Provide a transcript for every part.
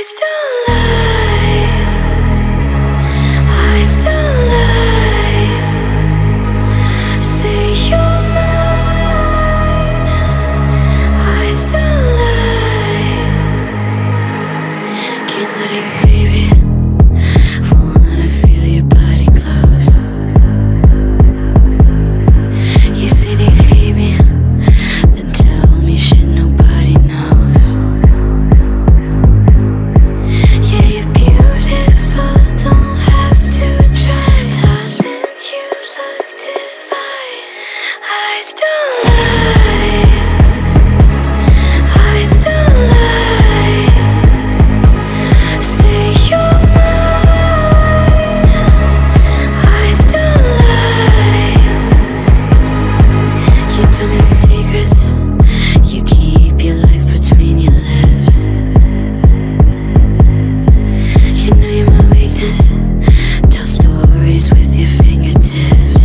Eyes don't lie. Eyes don't lie. Say you're mine. Eyes don't lie. Can't let you, baby. Wanna feel your body close. You say that you hate me, then tell me shit nobody knows. Yeah, you're beautiful, don't have to try. Darling, you look divine. Eyes don't lie. Eyes don't lie. Say you're mine. Eyes don't lie. You tell me the secrets. You keep your life between your lips. You know you're my weakness. Tell stories with your fingertips.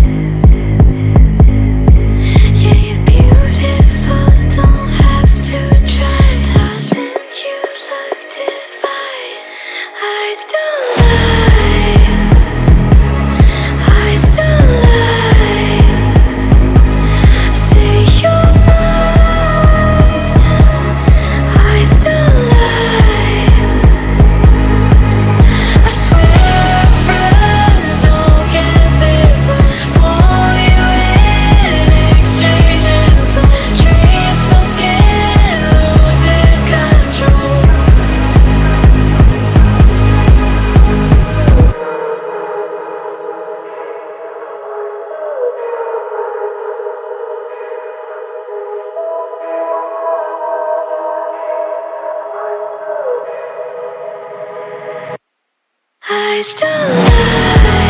Yeah, you're beautiful, don't have to try. Darling, you look divine. Eyes don't lie. Eyes don't lie. Say you're mine. Eyes don't lie. I swear friends don't get this. Pull you in exchange until trees smell skin, losing control. Eyes don't lie.